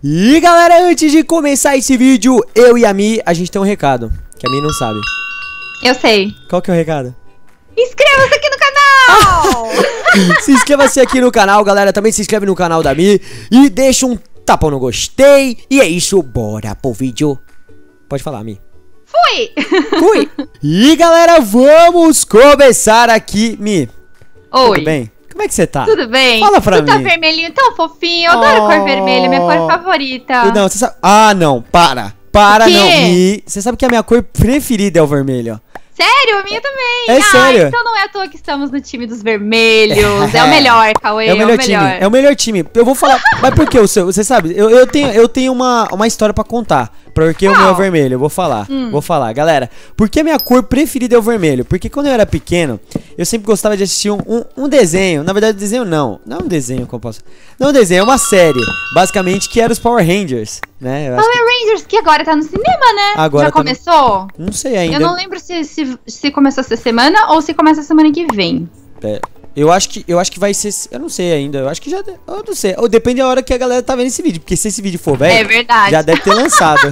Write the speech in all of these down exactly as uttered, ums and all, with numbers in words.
E galera, antes de começar esse vídeo, eu e a Mi, a gente tem um recado, que a Mi não sabe. Eu sei. Qual que é o recado? Inscreva-se aqui no canal! Se inscreva-se aqui no canal, galera, também se inscreve no canal da Mi e deixa um tapão no gostei. E é isso, bora pro vídeo. Pode falar, Mi. Fui! Fui! E galera, vamos começar aqui, Mi. Oi. Tudo bem? Como é que você tá? Tudo bem? Fala pra tu mim. tá vermelhinho, tão fofinho. Eu adoro Oh. cor vermelha, minha cor favorita. Não, você sabe... Ah, não, para. Para, O quê? não, Mi. Você sabe que a minha cor preferida é o vermelho. Sério? A minha também. É ah, sério. Então não é à toa que estamos no time dos vermelhos. É o melhor, Cauê. É o melhor time, é o melhor time. Eu vou falar, mas por que o seu? Você sabe, eu, eu tenho, eu tenho uma, uma história pra contar. Porque o meu é vermelho, eu vou falar. Hum. Vou falar, galera. Por que a minha cor preferida é o vermelho? Porque quando eu era pequeno, eu sempre gostava de assistir um, um, um desenho. Na verdade, desenho não. Não é um desenho que eu posso. Não é um desenho, é uma série. Basicamente, que era os Power Rangers, né? Eu acho Power Rangers, que agora tá no cinema, né? Agora Já tá no- começou? que... Não sei ainda. Eu não lembro se, se, se começou essa semana ou se começa semana que vem. É, eu acho que eu acho que vai ser. Eu não sei ainda. Eu acho que já. Eu não sei. Ou depende da hora que a galera tá vendo esse vídeo. Porque se esse vídeo for velho, É verdade. já deve ter lançado.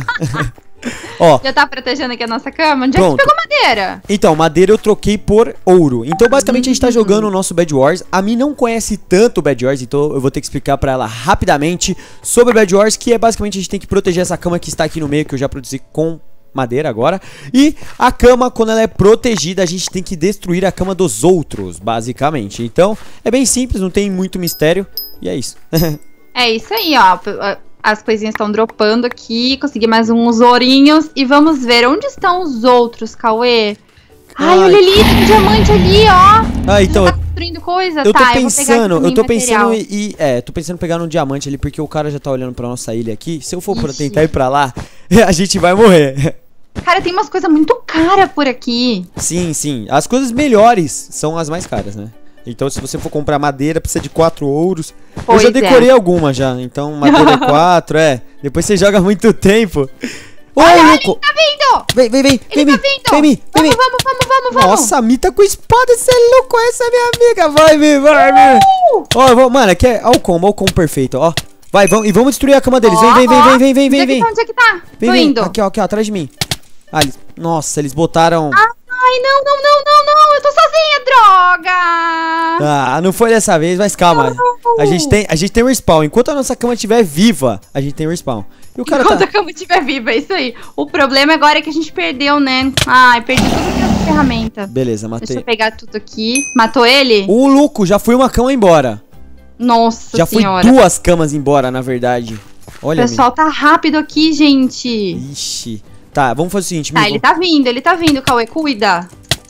Ó, Já tá protegendo aqui a nossa cama? Onde é que Pronto. você pegou madeira? então, madeira eu troquei por ouro. Então, basicamente, a gente tá jogando o nosso Bed Wars. A Mi não conhece tanto o Bed Wars, então eu vou ter que explicar pra ela rapidamente sobre o Bed Wars, que é basicamente a gente tem que proteger essa cama que está aqui no meio, que eu já produzi com madeira agora. E a cama, quando ela é protegida, a gente tem que destruir a cama dos outros, basicamente. Então, é bem simples, não tem muito mistério. E é isso. É isso aí, ó. As coisinhas estão dropando aqui. Consegui mais uns ourinhos. E vamos ver onde estão os outros, Cauê. Ai, Ai. olha ali, tem um diamante ali, ó. Ah, então, Já tá construindo coisa? eu tô tá, pensando, eu, eu tô vou pegar aqui pensando também em, em- é, tô pensando em pegar um diamante ali, porque o cara já tá olhando pra nossa ilha aqui. Se eu for pra Ixi. tentar ir pra lá, a gente vai morrer. material. Cara, tem umas coisas muito caras por aqui. Sim, sim. As coisas melhores são as mais caras, né? Então, se você for comprar madeira, precisa de quatro ouros. Pois eu já é. decorei alguma já. Então, madeira é quatro, é. Depois você joga muito tempo. Ô, Olha, olha, louco! ele tá vindo! Vem, vem, vem. Ele Vem, tá mim. vindo! Vem, mim. Vem, Vamos, mim. vamos, vamos, vamos, vamos! Nossa, a Mi tá com espada. Você é louco? Essa é minha amiga. Vai, Mi, vai, Mi. Ó, eu vou- mano, aqui é ó o combo, ó o combo perfeito, ó. Vai, vamos, e vamos destruir a cama deles. Vem, Ó, vem, vem, ó. vem, vem, vem, vem, Onde é que vem. tá? Onde é que tá? Vem, Tô vem. indo. Aqui, ó, aqui, ó, atrás de mim. Ah, eles... Nossa, eles botaram... Ai, não, não, não, não, não. Eu tô sozinha, droga! Ah, não foi dessa vez, mas calma. A gente tem, a gente tem um respawn. Enquanto a nossa cama estiver viva, a gente tem um respawn. E o cara Enquanto tá... a cama estiver viva, é isso aí. O problema agora é que a gente perdeu, né? Ai, perdi tudo que é ferramenta. Beleza, Deixa eu matei. pegar tudo aqui. Matou ele? O louco, já foi uma cama embora. Nossa já foi senhora. duas camas embora, na verdade. O Olha, pessoal tá rápido aqui, gente. Mi. Ixi. Tá, vamos fazer o seguinte, Tá, Mi, ele vamos- tá vindo, ele tá vindo, Cauê. Cuida.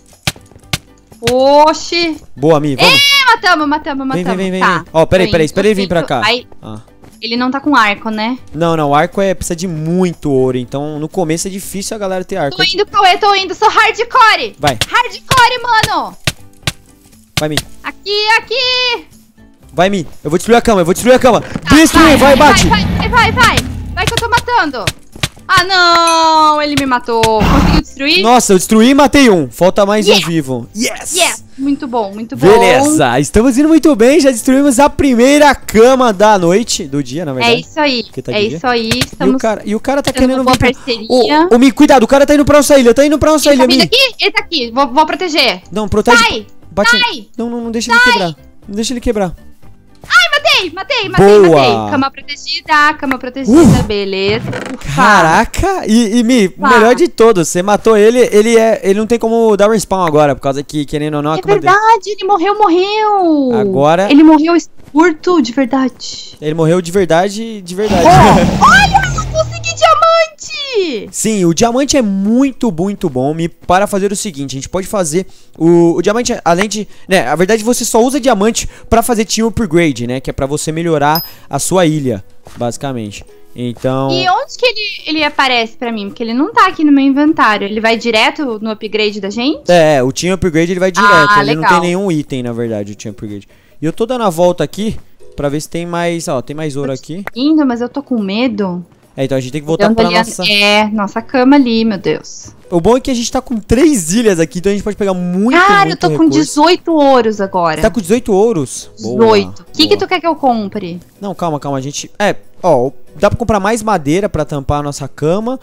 Oxi. Boa, Mi, vamos. É, matamos, matamos, Vem, matamos. vem, vem, vem. Tá. vem. Ó, peraí, Tô peraí, indo, espera ele vir pra tô cá. indo. Aí, Ah. ele não tá com arco, né? Não, não, o arco é, precisa de muito ouro. Então, no começo é difícil a galera ter arco. Tô indo, Cauê, tô indo. Sou hardcore. Vai, Hardcore, mano. vai, Mi. Aqui, aqui. Vai, Mi. Eu vou destruir a cama, eu vou destruir a cama. Destruir, vai, bate. Vai, vai, vai, vai. Vai que eu tô matando. Ah, não. Ele me matou. Conseguiu destruir? Nossa, eu destruí e matei um. Falta mais Yeah. um vivo. Yes! Yes. Muito bom, muito bom. Beleza, estamos indo muito bem. Já destruímos a primeira cama da noite. Do dia, na É verdade. isso aí. Porque tá É de dia. isso aí. E o, Estamos cara, e o cara tá tendo querendo uma boa vir pra... parceria. Ô, ô, Mi, cuidado, o cara tá indo pra nossa ilha. Tá indo pra nossa Ele tá ilha, vindo Mi. aqui? Ele tá aqui. Vou, vou proteger. Não, protege. Sai! Bate. Sai! Não, não, não deixa ele quebrar. Não deixa ele quebrar. Matei, matei, matei, Boa. matei. Cama protegida, cama protegida, beleza. Ufa. Caraca! E, e Mi, o Ufa. melhor de todos, você matou ele, ele é. Ele não tem como dar respawn agora, por causa que, querendo ou não, a É cama dele. verdade, ele morreu, morreu. Agora- Ele morreu curto, de verdade. Ele morreu de verdade, de verdade. Olha, eu consegui diamante! Sim, o diamante é muito, muito bom, Mi, para fazer o seguinte, a gente pode fazer o, o diamante, além de, né, a verdade você só usa diamante para fazer team upgrade, né, que é para você melhorar a sua ilha, basicamente. Então, E onde que ele, ele aparece pra mim? Porque ele não tá aqui no meu inventário. Ele vai direto no upgrade da gente? é, o team upgrade ele vai direto, Ah, ele não legal. tem nenhum item, na verdade, o team upgrade. E eu tô dando a volta aqui pra ver se tem mais, ó, tem mais ouro aqui. Indo, mas eu tô com medo. É, então a gente tem que voltar Eu ando pra olhando- nossa... É, nossa cama ali, meu Deus. O bom é que a gente tá com três ilhas aqui, então a gente pode pegar muito, Cara, muito eu tô com recurso. dezoito ouros agora. Tá com dezoito ouros? Boa, dezoito. O que que boa. tu quer que eu compre? Não, calma, calma, a gente... É, Ó, dá pra comprar mais madeira pra tampar a nossa cama.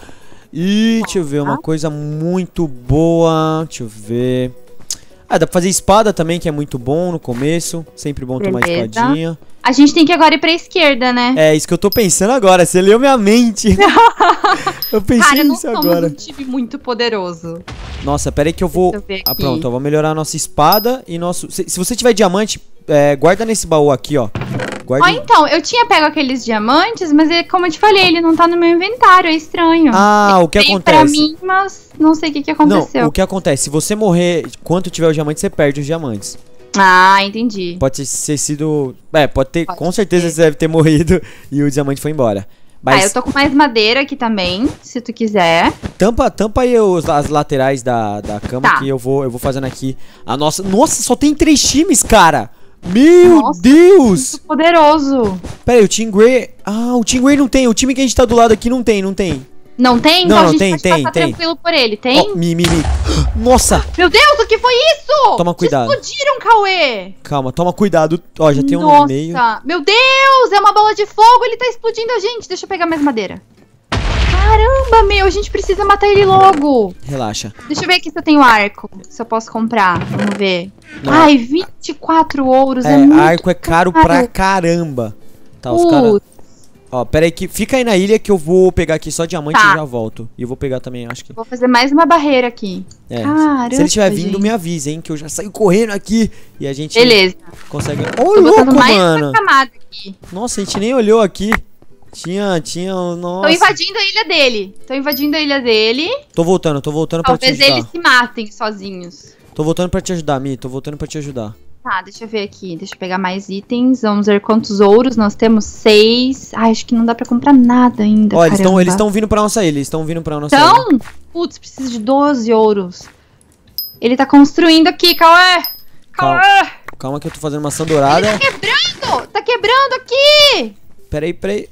E deixa eu ver, uma coisa muito boa. Deixa eu ver. Ah, dá pra fazer espada também, que é muito bom no começo. Sempre bom tomar espadinha. A gente tem que agora ir pra esquerda, né? É, isso que eu tô pensando agora. Você leu minha mente. Eu pensei Cara, não nisso somos agora. um time muito poderoso. Nossa, pera aí que eu vou... Deixa eu ver Ah, aqui. pronto, ó, vou melhorar a nossa espada e nosso... Se, se você tiver diamante, é, guarda nesse baú aqui, ó. Guarda... Ó, então, eu tinha pego aqueles diamantes, mas ele, como eu te falei, ele não tá no meu inventário, é estranho. Ah, Ele o que veio acontece? pra mim, mas não sei o que que aconteceu. Não, o que acontece? Se você morrer, quando tiver o diamante, você perde os diamantes. Ah, entendi. Pode ter ser sido... É, pode ter... Pode com certeza ser. você deve ter morrido e o diamante foi embora. Mas Ah, eu tô com mais madeira aqui também, se tu quiser. tampa, tampa aí os, as laterais da, da cama Tá. que eu vou, eu vou fazendo aqui a nossa... Nossa, só tem três times, cara! Meu Nossa, Deus! Muito poderoso. Pera aí, o Team Grey... Ah, o Team Grey não tem. O time que a gente tá do lado aqui não tem, não tem. Não tem? Não, então não, a gente tem, pode tem, passar tem. tranquilo por ele, tem? Ó, mi, mi, mi. Nossa! Meu Deus, o que foi isso? Toma cuidado. Te explodiram, Cauê. Calma, toma cuidado. Ó, já tem um Nossa, no meio. meu Deus, é uma bola de fogo, ele tá explodindo a gente. Deixa eu pegar mais madeira. Caramba, meu, a gente precisa matar ele logo. Relaxa. Deixa eu ver aqui se eu tenho arco, se eu posso comprar. Vamos ver. Não. Ai, vinte e quatro ouros, é, É, muito arco é caro caro. pra caramba. Tá, os caras... Putz. Ó, pera aí que... Fica aí na ilha que eu vou pegar aqui só diamante Tá. e já volto. E eu vou pegar também, acho que... Vou fazer mais uma barreira aqui. É. Caramba, Se ele estiver vindo, gente. me avise, hein? Que eu já saio correndo aqui. E a gente Beleza. consegue... Ô, Tô louco, botando mais mano! uma camada aqui. Nossa, a gente nem olhou aqui. Tinha, tinha... Nossa. Tô invadindo a ilha dele. Tô invadindo a ilha dele. Tô voltando, tô voltando pra te Talvez ajudar. eles se matem sozinhos. Tô voltando pra te ajudar, Mi. Tô voltando pra te ajudar. Tá, deixa eu ver aqui. Deixa eu pegar mais itens. Vamos ver quantos ouros. Nós temos seis. Ai, acho que não dá pra comprar nada ainda. Ó, eles estão caramba. eles estão vindo pra nossa ilha. Eles estão vindo pra nossa ilha. Então? Putz, preciso de doze ouros. Ele tá construindo aqui, Cauê. Calma. Cauê. Calma que eu tô fazendo maçã Ele dourada. tá quebrando. Tá quebrando aqui. Peraí, peraí.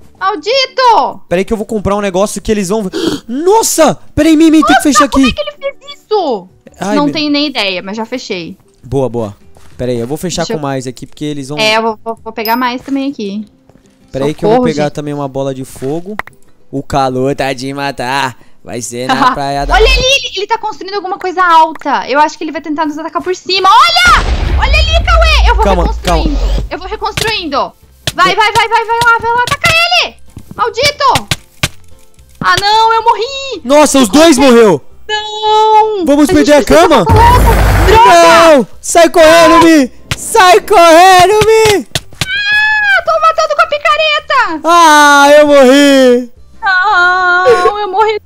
Maldito. Peraí que eu vou comprar um negócio que eles vão... Nossa! Peraí, Mimi, tem que fechar Como aqui. é que ele fez isso? Ai, não meu- tenho nem ideia, mas já fechei. Boa, boa. Peraí, eu vou fechar Deixa com eu- mais aqui, porque eles vão... É, eu vou, vou- vou pegar mais também aqui. Peraí que eu vou Socorro, pegar gente. também uma bola de fogo. O calor tá de matar. Vai ser na praia da... Olha ali, ele, ele tá construindo alguma coisa alta. Eu acho que ele vai tentar nos atacar por cima. Olha! Olha ali, Cauê! Eu vou Calma, reconstruindo. Eu vou reconstruindo. Vai, vai, vai, vai, vai lá, vai lá. Ataca ele! Maldito! Ah, não, eu morri! Nossa, os dois morreu! Não! Vamos A perder gente a precisa cama? matar logo. Droga! Não! Sai correndo, Mi! Sai correndo, Mi! Ah, tô matando com a picareta! Ah, eu morri! Não, eu morri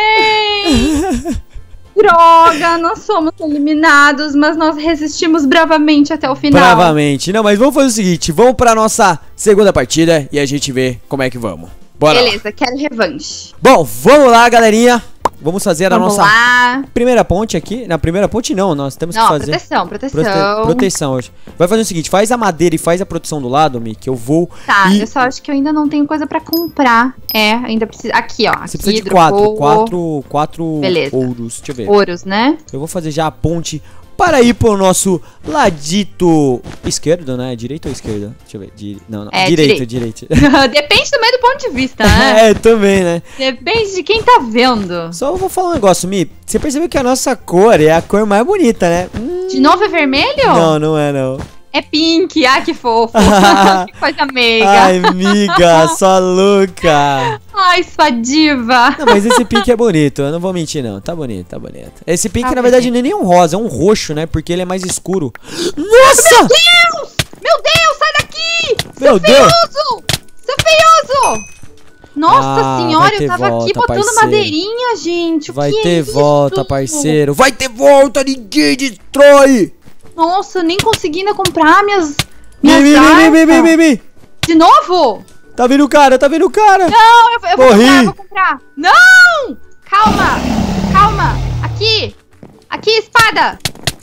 também! Droga, nós somos eliminados, mas nós resistimos bravamente até o final. Bravamente. Não, mas vamos fazer o seguinte. Vamos pra nossa segunda partida e a gente vê como é que vamos. Bora lá. Beleza, quero revanche. Bom, vamos lá, galerinha. Vamos fazer a Vamos nossa lá. primeira ponte aqui. Na primeira ponte não, nós temos Não, que fazer... proteção, proteção. Prote- proteção hoje. Vai fazer o seguinte, faz a madeira e faz a proteção do lado, Mi, que eu vou... Tá, e... eu só acho que eu ainda não tenho coisa pra comprar. É, ainda precisa... Aqui, ó. Você aqui, precisa de dropou quatro, quatro, quatro Beleza. ouros. Deixa eu ver. ouros, né? Eu vou fazer já a ponte para ir pro nosso ladito esquerdo, né? Direita ou esquerda? Deixa eu ver. Di... Não, não. É, direita, direita. Depende também do ponto de vista, né? É, também, né? Depende de quem tá vendo. Só eu vou falar um negócio, Mi. Você percebeu que a nossa cor é a cor mais bonita, né? Hum, De novo é vermelho? não, não é, não. É pink. Ah, que fofo. Que coisa meiga. Ai, miga, sua louca. Ai, sua diva. Não, mas esse pink é bonito, eu não vou mentir, não. Tá bonito, tá bonito. Esse pink, Tá na verdade, bonito. não é nem um rosa, é um roxo, né? Porque ele é mais escuro. Nossa! Meu Deus! Meu Deus, sai daqui! Meu Deus! Feioso! Seu feioso! Nossa Ah, senhora, vai ter eu tava volta, aqui botando parceiro. madeirinha, gente. O Vai que ter é isso? volta, parceiro. Vai ter volta, ninguém destrói. Nossa, eu nem consegui ainda comprar minhas. Mi, minhas mi, mi, mi, mi, mi, armas. mi, mi. De novo? Tá vindo o cara, tá vindo o cara. Não, eu, eu vou Morri. comprar, eu vou comprar. Não! Calma, calma. Aqui, aqui, espada.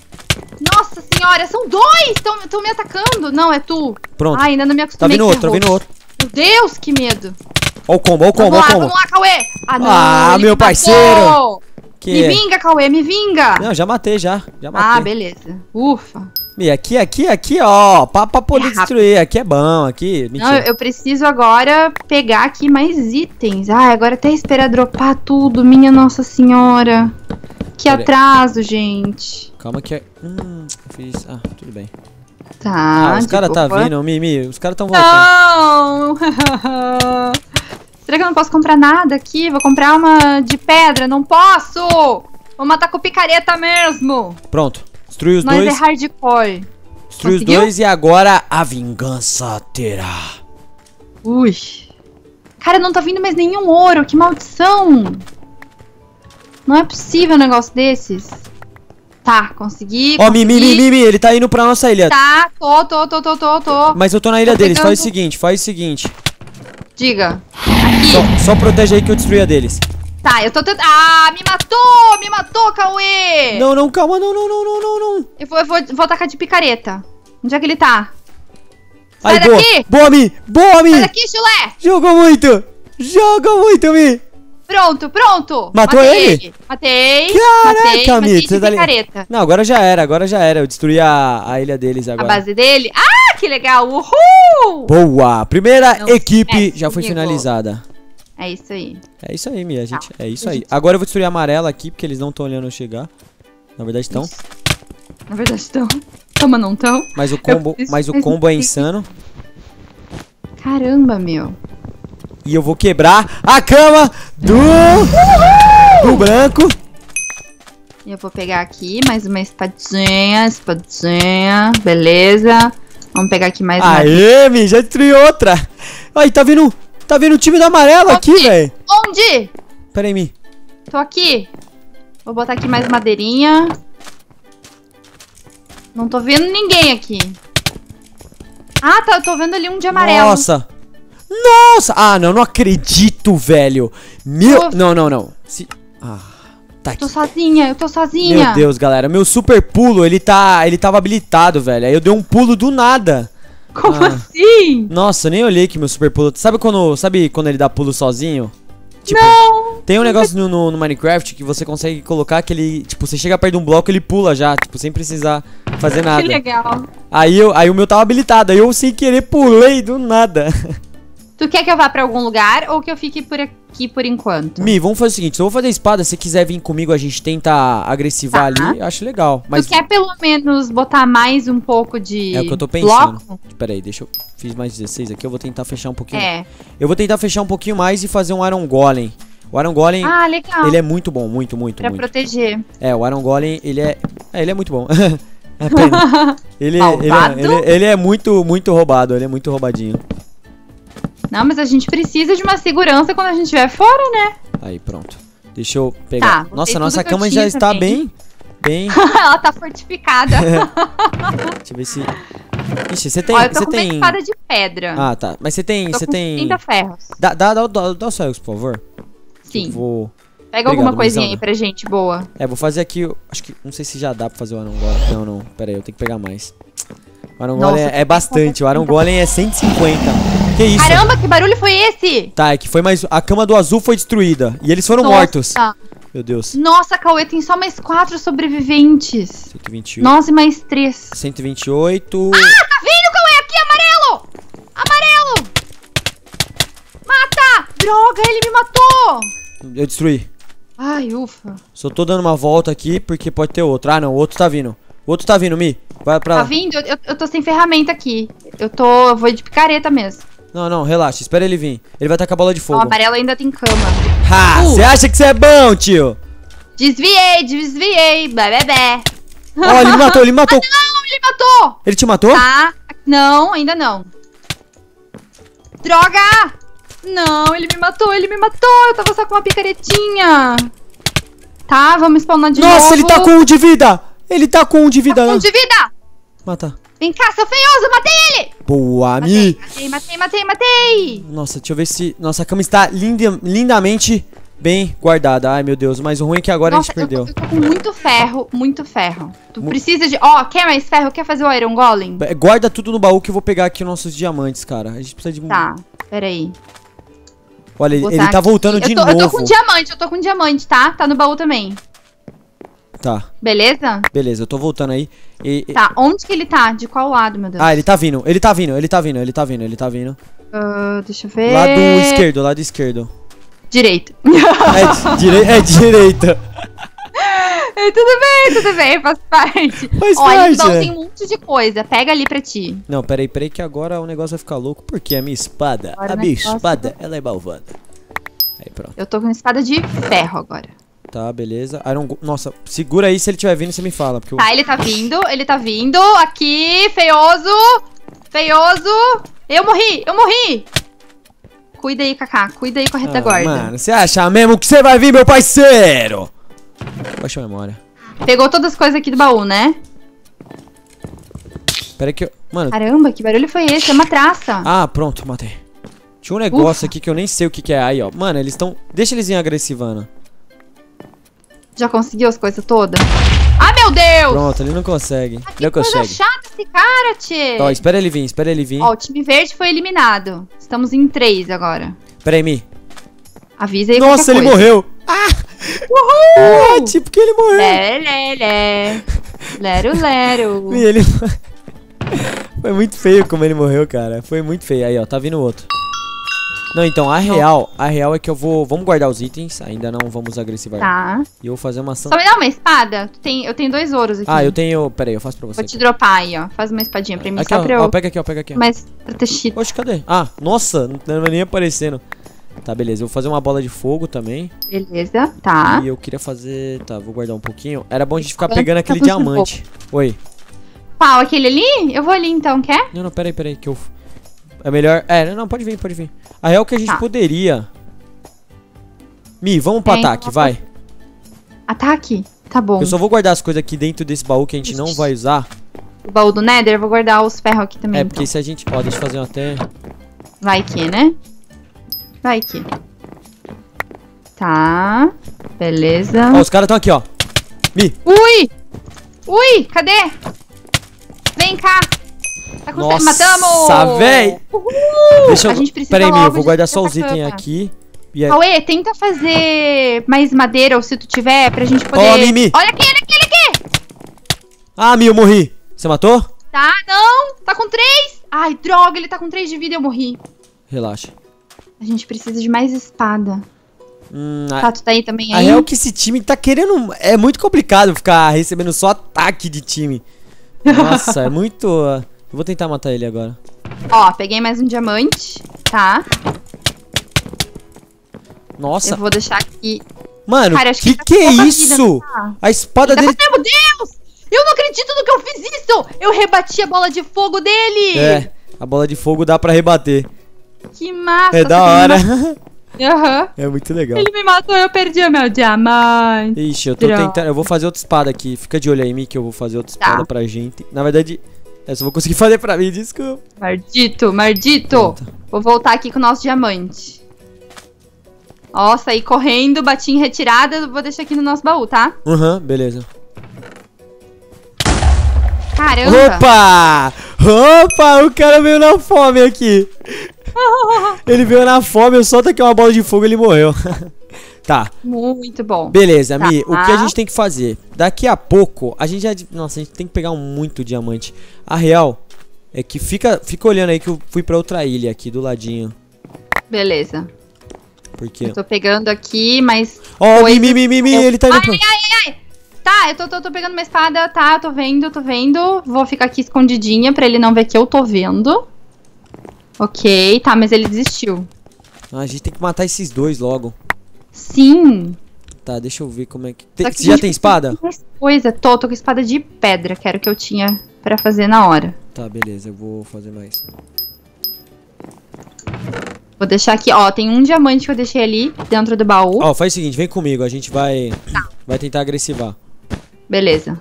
Nossa senhora, são dois! Estão me atacando. Não, é tu. Pronto. Ai, ainda não me Tá acostumei vindo com outro, tá vindo roxo. outro. Meu Deus, que medo. Ó o combo, ó o combo, ó Vamos o lá, combo. vamos lá, Cauê. Ah, não. Ah, ele meu me parceiro. matou. Que Me é? vinga, Cauê, me vinga. Não, já matei, já. Já Ah, matei. beleza. Ufa. Mi, aqui, aqui, aqui, ó. Pra, pra poder É destruir. Aqui é bom, aqui. Não, Mentira. eu preciso agora pegar aqui mais itens. Ai, agora até esperar dropar tudo. Minha Nossa Senhora. Que Pera aí. atraso, gente. Calma que é... Hum, eu fiz... Ah, tudo bem. Tá, Ah, os de caras tá boa. vindo, Mimi. Os caras tão voltando. Não! Será que eu não posso comprar nada aqui? Vou comprar uma de pedra. Não posso! Vou matar com picareta mesmo. Pronto. Destrui os Nós dois. é hardcore. Destrui os Conseguiu? dois e agora a vingança terá. Ui. Cara, não tá vindo mais nenhum ouro. Que maldição. Não é possível um negócio desses. Tá, consegui. Ó, consegui. Mimi, Mimi, ele tá indo pra nossa ilha. Tá, tô, tô, tô, tô, tô, tô. Mas eu tô na ilha Tô deles. pegando. Faz o seguinte, faz o seguinte. Diga. Aqui. Só, só protege aí que eu destruí a deles. Tá, eu tô tentando. Ah, me matou! Me matou, Cauê! Não, não, calma, não, não, não, não, não, não. Eu vou, eu vou, vou atacar de picareta. Onde é que ele tá? Sai Aí, boa. daqui! Boa, Mi. Boa, Mi. Sai daqui, chulé! Jogou muito. Jogou muito, Mi. Pronto, pronto! Matou Matei ele? Matei! Caraca, matei, Mi, matei de você tá ali- picareta. Não, agora já era, agora já era. Eu destruí a, a ilha deles A agora. base dele. Ah, que legal! Uhul! Boa. Primeira Não equipe esquece já foi comigo. finalizada. É isso aí. É isso aí, Mia, gente. É isso a aí. gente- Agora eu vou destruir a amarela aqui, porque eles não estão olhando eu chegar. Na verdade estão. Na verdade, estão. Toma, não tão. Mas o combo, preciso- mas o combo é insano. Caramba, meu. E eu vou quebrar a cama do... do branco. E eu vou pegar aqui mais uma espadinha, espadinha, beleza. Vamos pegar aqui mais uma. Aê, Mi, já destruí outra. Aí, tá vindo, tá vindo o time do amarelo aqui, Onde? velho. Onde? Pera aí, Mi. Tô aqui. Vou botar aqui mais madeirinha. Não tô vendo ninguém aqui. Ah, tá. Eu tô vendo ali um de amarelo. Nossa. Nossa. Ah, não, não acredito, velho. Meu... Tô- Não, não, não. Se... Ah, tá Tô aqui. sozinha, eu tô sozinha. Meu Deus, galera. Meu super pulo, ele tá... Ele tava habilitado, velho. Aí eu dei um pulo do nada. Como Ah. assim? Nossa, eu nem olhei que meu super pulo... Sabe quando, sabe quando ele dá pulo sozinho? Tipo, Não. tem um negócio no, no, no Minecraft que você consegue colocar que ele... Tipo, você chega perto de um bloco, ele pula já. Tipo, sem precisar fazer nada. Que legal. Aí, eu, aí o meu tava habilitado. Aí eu, sem querer, pulei do nada. Tu quer que eu vá pra algum lugar ou que eu fique por aqui por enquanto? Mi, vamos fazer o seguinte. Se eu vou fazer espada, se quiser vir comigo, a gente tenta agressivar Tá. ali. Eu acho legal. Mas Tu quer pelo menos botar mais um pouco de é o que eu tô pensando. bloco? Pera aí, deixa eu... Fiz mais dezesseis aqui, eu vou tentar fechar um pouquinho. É. Eu vou tentar fechar um pouquinho mais e fazer um Iron Golem. O Iron Golem, Ah, legal. ele é muito bom, muito, muito, Pra muito. proteger. É, o Iron Golem, ele é... É, ele é muito bom. É pena. Ele, ele, Malvado. é, ele, ele é muito, muito roubado, ele é muito roubadinho. Não, mas a gente precisa de uma segurança quando a gente estiver fora, né? Aí, pronto. Deixa eu pegar. Tá, Nossa, botei nossa tudo que eu cama tinha já está também. bem... Bem... Ela tá fortificada. Deixa eu ver se... Ixi, você tem... Ó, eu tô Você com uma tem... espada de pedra. Ah, tá. Mas você tem... tô Você com tem... trinta ferros. Dá, dá, dá, dá, dá o céu, por favor. Sim. Eu vou... Pega Obrigado, alguma coisinha Lisandra. aí pra gente, boa. É, vou fazer aqui... eu Acho que... Não sei se já dá pra fazer o Iron Golem. Não, não. Pera aí, eu tenho que pegar mais. O Iron Nossa, Golem é, é tem bastante. O Iron trinta. Golem é cento e cinquenta. Que isso? Caramba, que barulho foi esse? Tá, é que foi mais... A cama do azul foi destruída. E eles foram Nossa. mortos. Meu Deus. Nossa, Cauê, tem só mais quatro sobreviventes. cento e vinte e oito. Nossa, e mais três. cento e vinte e oito. Ah, tá vindo, Cauê, aqui, amarelo! Amarelo! Mata! Droga, ele me matou! Eu destruí. Ai, ufa. Só tô dando uma volta aqui porque pode ter outro. Ah, não. O outro tá vindo. O outro tá vindo, Mi. Vai pra Tá lá. vindo? Eu, eu tô sem ferramenta aqui. Eu tô. Eu vou de picareta mesmo. Não, não. Relaxa. Espera ele vir. Ele vai tacar a bola de Ó, o fogo. amarelo ainda tem cama. Ha! Uh. Você acha que você é bom, tio? Desviei, desviei. Bebê. Ó, ele me matou, ele me matou. Não, ele matou! Ele te matou? Tá. Não, ainda não. Droga! Não, ele me matou, ele me matou. Eu tava só com uma picaretinha. Tá, vamos spawnar de novo. Nossa, ele tá com um de vida. Ele tá com um de vida. Um né? de vida! Mata. Vem cá, seu feioso, matei ele! Boa, Matei, Mi. matei, matei, matei, matei! Nossa, deixa eu ver se... Nossa, a cama está linda, lindamente bem guardada. Ai, meu Deus. Mas o ruim é que agora Nossa, a gente eu tô, perdeu. eu tô com muito ferro, muito ferro. Tu Mu- precisa de... Ó, quer mais ferro? Quer fazer o Iron Golem? É, guarda tudo no baú que eu vou pegar aqui os nossos diamantes, cara. A gente precisa de... Tá, peraí. Olha, ele, Vou ele botar tá aqui. voltando de eu tô, novo. Eu tô com diamante, eu tô com diamante, tá? Tá no baú também. Tá. Beleza? Beleza, eu tô voltando aí. E, e... Tá, onde que ele tá? De qual lado, meu Deus? Ah, ele tá vindo, ele tá vindo, ele tá vindo, ele tá vindo, ele tá vindo. Uh, deixa eu ver. Lado esquerdo, lado esquerdo. Direito. É, direi é direita. É, tudo bem, tudo bem, faz parte. Faz Ó, parte, então né? tem um monte de coisa. Pega ali pra ti. Não, peraí, peraí, que agora o negócio vai ficar louco. Porque a minha espada, Agora a o minha negócio espada, ela é malvada. Aí, pronto. Eu tô com espada de ferro agora. Tá, beleza. Iron Go- Nossa, segura aí, se ele estiver vindo, você me fala. Porque eu... Tá, ele tá vindo, ele tá vindo. Aqui, feioso. Feioso. Eu morri, eu morri. Cuida aí, Kaká. Cuida aí com a Ah, retaguarda. mano, você acha mesmo que você vai vir, meu parceiro? Baixa a memória. Pegou todas as coisas aqui do baú, né? Pera aí que eu... Mano... Caramba, que barulho foi esse? É uma traça. Ah, pronto, matei. Tinha um negócio Ufa. aqui que eu nem sei o que que é. Aí, ó. Mano, eles estão... Deixa eles em agressivando. Já conseguiu as coisas todas? Ah, meu Deus! Pronto, ele não consegue. Ah, que Não coisa consegue. chata esse cara, tchê. Ó, espera ele vir, espera ele vir. Ó, o time verde foi eliminado. Estamos em três agora. Pera aí, Mi. Avisa aí Nossa, qualquer ele coisa. morreu. Ah! Uhul! Ah, tipo que ele morreu. Lé, lé, lé. Lero, lero. Mi, ele... Foi muito feio como ele morreu, cara. Foi muito feio. Aí, ó, tá vindo outro. Não, então, a real, a real é que eu vou... Vamos guardar os itens, ainda não vamos agressivar. Tá. E eu vou fazer uma ação... Só me dá uma espada? Tu tem, eu tenho dois ouros aqui. Ah, eu tenho... Pera aí, eu faço pra você. Vou te dropar aí, ó. Faz uma espadinha pra mim, Aqui, só ó, pra eu... ó, pega aqui, ó, pega aqui. Ó. Mais protegido. Oxe, cadê? Ah, nossa, não tava nem aparecendo. Tá, beleza, eu vou fazer uma bola de fogo também. Beleza, tá. E eu queria fazer... Tá, vou guardar um pouquinho. Era bom a gente ficar Quanto pegando tá aquele custando diamante. Oi. Qual? Aquele ali? Eu vou ali então, quer? Não, não, pera aí, pera aí, que eu... É melhor... É, não, pode vir, pode vir. A real é que a gente Tá. poderia... Mi, vamos pro É, ataque, então- vai. Ataque? Tá bom. Eu só vou guardar as coisas aqui dentro desse baú que a gente não vai usar. O baú do Nether, eu vou guardar os ferros aqui também, É, porque então. se a gente... Ó, deixa eu fazer um até... Vai que, né? Vai que. Tá. Beleza. Ó, os caras estão aqui, ó. Mi. Ui! Ui! Cadê? Vem cá! Tá com Nossa, matamos! véi! Uhul! Deixa eu... A gente precisa Pera aí, Mi, eu logo vou de guardar fazer só os essa itens cama. aqui. E aí... Cauê, tenta fazer mais madeira, ou se tu tiver, pra gente poder... Ó, Mimi. Olha aqui, olha aqui, olha aqui! Ah, Mi, eu morri. Você matou? Tá, não! Tá com três! Ai, droga, ele tá com três de vida e eu morri. Relaxa. A gente precisa de mais espada. Hum, Tá, a... tu tá aí também a aí? real é que esse time tá querendo... É muito complicado ficar recebendo só ataque de time. Nossa, é muito... uh, Eu vou tentar matar ele agora. Ó, peguei mais um diamante, tá? Nossa. Eu vou deixar aqui. Mano, Cara, acho que que que tá é com pouca isso? vida, não tá? A espada Ele dele... tá... Meu Deus! Eu não acredito no que eu fiz isso! Eu rebati a bola de fogo dele! É, a bola de fogo dá pra rebater. Que massa! É da só que hora. ele me matou. Aham. É muito legal. Ele me matou, eu perdi o meu diamante. Ixi, eu tô Droga. tentando... Eu vou fazer outra espada aqui. Fica de olho aí, Mi, que eu vou fazer outra Tá. espada pra gente. Na verdade, eu só vou conseguir fazer pra mim, desculpa. Maldito, maldito. Pronto. Vou voltar aqui com o nosso diamante. Ó, saí correndo, bati em retirada. Vou deixar aqui no nosso baú, tá? Aham, beleza. Caramba! Opa! Opa! O cara veio na fome aqui. Ele veio na fome, eu solto aqui uma bola de fogo e ele morreu. Tá, Muito bom. beleza, Tá. Mi. O que a gente tem que fazer? Daqui a pouco, a gente já... Nossa, a gente tem que pegar muito diamante. A real é que fica, fica olhando aí que eu fui pra outra ilha aqui, do ladinho. Beleza. Porque... Eu tô pegando aqui, mas... Ó, o Mi, coisas- Mi, Mi, Mi, Mi, ele tá indo Ai, pra... ai, ai, ai! Tá, eu tô, tô, tô pegando uma espada, tá, tô vendo, tô vendo. Vou ficar aqui escondidinha pra ele não ver que eu tô vendo. Ok, tá, mas ele desistiu. Ah, a gente tem que matar esses dois logo. Sim. Tá, deixa eu ver como é que... Tem- Só que Você a já gente tem precisa espada? de mais coisa, tô, tô com espada de pedra, que era o que eu tinha pra fazer na hora. Tá, beleza, eu vou fazer mais. Vou deixar aqui, ó, tem um diamante que eu deixei ali dentro do baú. Ó, faz o seguinte, vem comigo, a gente vai... Vai tentar agressivar. Beleza.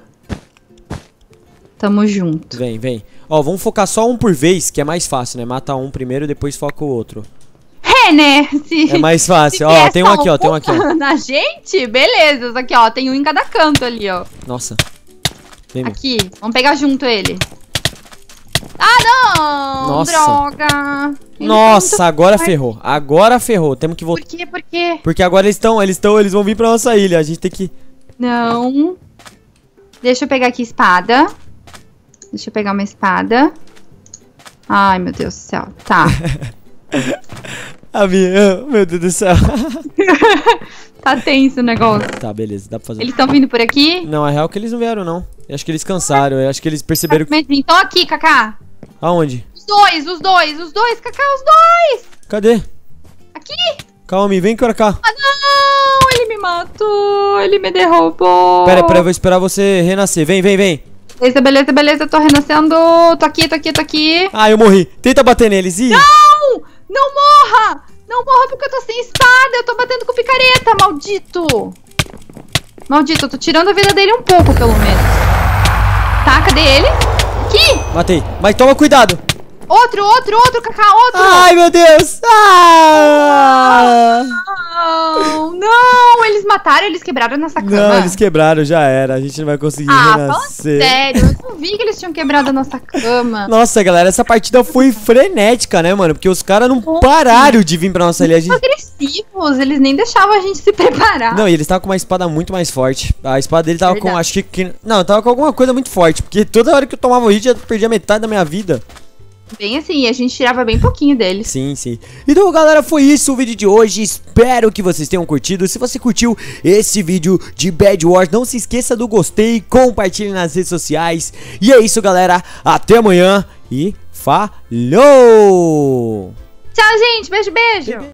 Tamo junto. Vem, vem. Ó, vamos focar só um por vez, que é mais fácil, né? Mata um primeiro, depois foca o outro. É, né? Se, É mais se fácil. Ó, vier tem um só aqui, ó, tem um aqui, ó. Na gente, beleza. Só que, ó, tem um em cada canto ali, ó. Nossa. Vem, meu. Aqui, vamos pegar junto ele. Ah, não! Nossa. Droga! Ele Nossa, tá muito agora forte. ferrou. Agora ferrou. Temos que Por voltar. quê? Por quê? Porque agora eles estão, eles estão, eles vão vir pra nossa ilha. A gente tem que... Não. Deixa eu pegar aqui espada. Deixa eu pegar uma espada. Ai, meu Deus do céu. Tá. A minha, meu Deus do céu. Tá tenso o negócio. Tá, beleza, dá pra fazer. Eles estão vindo por aqui? Não, é real que eles não vieram, não. Eu acho que eles cansaram, eu acho que eles perceberam que... Então aqui, Kaká. Aonde? Os dois, os dois, os dois, Kaká, os dois. Cadê? Aqui. Calma, Mi, vem pra cá. Ah, não, ele me matou, ele me derrubou. Pera, pera, eu vou esperar você renascer. Vem, vem, vem. Beleza, beleza, beleza, tô renascendo. Tô aqui, tô aqui, tô aqui. Ah, eu morri. Tenta bater neles, ih. Não, não morra. Não morra porque eu tô sem espada, eu tô batendo com picareta, maldito. Maldito, eu tô tirando a vida dele um pouco, pelo menos. Tá, cadê ele? Aqui. Matei. Mas toma cuidado. Outro, outro, outro, Kaká, outro. Ai, meu Deus. Ah! Não, não, eles mataram, eles quebraram nessa cama. Não, eles quebraram, já era. A gente não vai conseguir Ah, fala renascer. sério, eu não vi que eles tinham quebrado a nossa cama. Nossa, galera, essa partida foi frenética, né, mano? Porque os caras não pararam de vir pra nossa ilha. A gente... agressivos, eles nem deixavam a gente se preparar. Não, e eles estavam com uma espada muito mais forte. A espada dele tava Verdade. com, acho que... Não, tava com alguma coisa muito forte. Porque toda hora que eu tomava o hit, eu perdia metade da minha vida. Bem assim, a gente tirava bem pouquinho deles. Sim, sim. Então, galera, foi isso o vídeo de hoje. Espero que vocês tenham curtido. Se você curtiu esse vídeo de Bed Wars, não se esqueça do gostei, compartilhe nas redes sociais. E é isso, galera. Até amanhã e falou! Tchau, gente. Beijo, beijo.